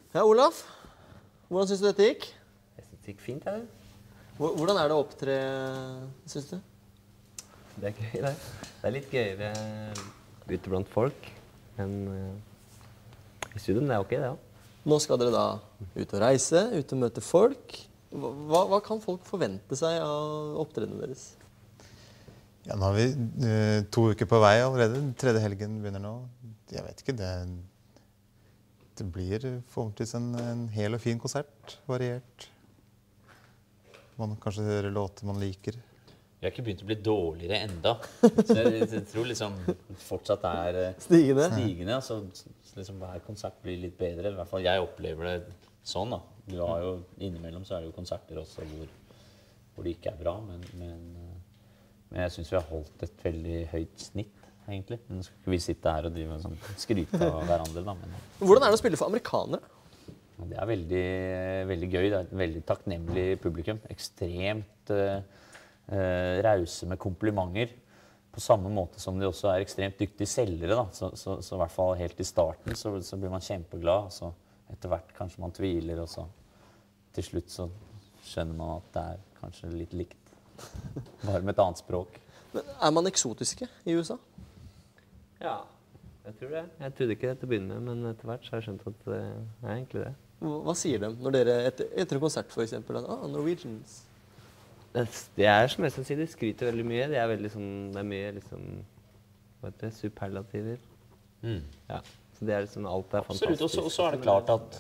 Ja, Olaf, hvordan synes du dette gikk? Jeg synes det gikk fint, jeg. Hvordan er det å opptre, synes du? Det er gøy, det. Det er litt gøyere ute blant folk enn i studio, men det er ok, det, ja. Nå skal dere da ut og reise, ut og møte folk. Hva kan folk forvente seg av opptredene deres? Ja, nå har vi 2 uker på vei allerede. Den 3. helgen begynner nå. Jeg vet ikke, det blir forhåpentligvis en hel og fin konsert, variert. Man kanskje hører låter man liker. Vi har ikke begynt å bli dårligere enda, så jeg tror liksom fortsatt er stigende, så liksom hver konsert blir litt bedre, i hvert fall jeg opplever det sånn da. Du har jo, innimellom så er det jo konserter også hvor det ikke er bra, men jeg synes vi har holdt et veldig høyt snitt, egentlig. Nå skal ikke vi sitte her og drive sånn, skryte av hverandre da. Hvordan er det å spille for amerikanere? Det er veldig, veldig gøy, det er et veldig takknemlig publikum, ekstremt rause med komplimenter, på samme måte som de også er ekstremt dyktige selgere da. Så i hvert fall helt i starten så blir man kjempeglad, så etter hvert kanskje man tviler, og så til slutt så skjønner man at det er kanskje litt likt, bare med et annet språk. Men er man eksotiske i USA? Ja, jeg tror det. Jeg trodde ikke det til å begynne med, men etter hvert så har jeg skjønt at det er egentlig det. Hva sier de når dere etter en konsert for eksempel? Norwegians. Det er som jeg skal si, de skryter veldig mye. Det er veldig sånn, det er mye liksom, hva heter det, superlativer. Ja, så det er liksom, alt er fantastisk. Absolutt, og så er det klart at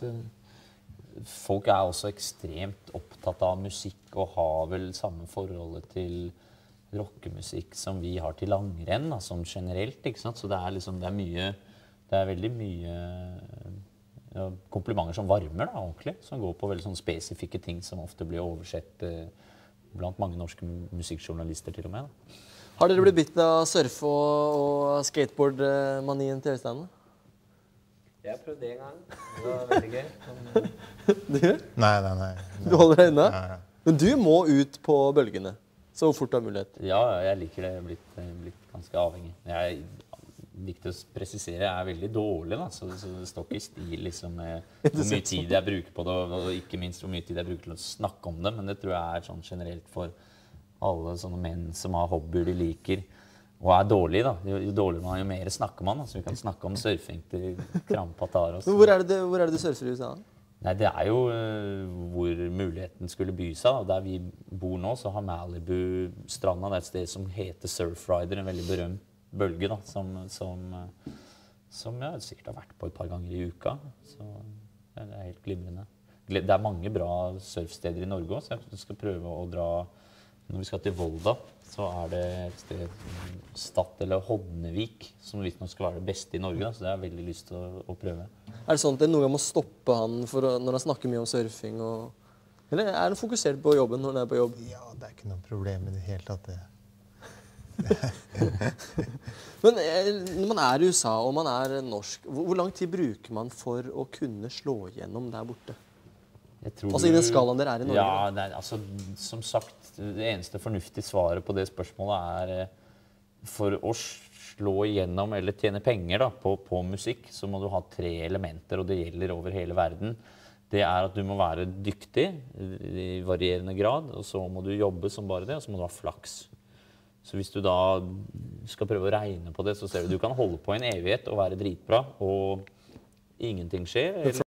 folk er også ekstremt opptatt av musikk og har vel samme forholdet til rockemusikk som vi har til langrenn, da, som generelt, ikke sant? Så det er liksom, det er veldig mye komplimenter som varmer da, ordentlig, som går på veldig sånne spesifikke ting som ofte blir oversett blant mange norske musikkjournalister til og med. Da. Har dere blitt bitt av surf- og skateboard-manien til Øystein? Jeg prøvde det en gang. Det var veldig gøy. Du? Nei. Du holder deg inne? Ja. Men du må ut på bølgene, så fort du har mulighet. Ja, jeg liker det. Jeg er blitt ganske avhengig. Jeg likte å presisere, jeg er veldig dårlig, da, så det står ikke i stil liksom, med hvor mye tid jeg bruker på det, og ikke minst hvor mye tid jeg bruker til å snakke om det, men det tror jeg er sånn generelt for alle sånne menn som har hobbyer de liker, og er dårlige, da. Jo dårligere man er, jo mer snakker man, da, så vi kan snakke om surfing til Krampatar også. Hvor er det du surfer i USA? Nei, det er jo hvor muligheten skulle by seg, da. Der vi bor nå, så har Malibu-stranda, det er et sted som heter Surfrider, en veldig berømt bølge da, som jeg sikkert har vært på et par ganger i uka, så det er helt glimrende. Det er mange bra surfsteder i Norge også, så jeg skal prøve å dra, når vi skal til Volda, så er det et sted, Stad eller Hodnevik, som visstnok skal være det beste i Norge, da, så det har jeg veldig lyst til å prøve. Er det sånn at det noen gang må stoppe han når han snakker mye om surfing, eller er han fokusert på jobben når han er på jobb? Ja, det er ikke noe problem i det hele tatt, det. Men når man er i USA og man er norsk, hvor lang tid bruker man for å kunne slå igjennom der borte? Altså i den skalaen dere er i Norge? Ja, altså, som sagt, det eneste fornuftige svaret på det spørsmålet er for å slå igjennom eller tjene penger da, på musikk, så må du ha 3 elementer, og det gjelder over hele verden. Det er at du må være dyktig i varierende grad, og så må du jobbe som bare det, og så må du ha flaks. Så hvis du da skal prøve å regne på det, så ser du kan holde på en evighet og være dritbra, og ingenting skjer.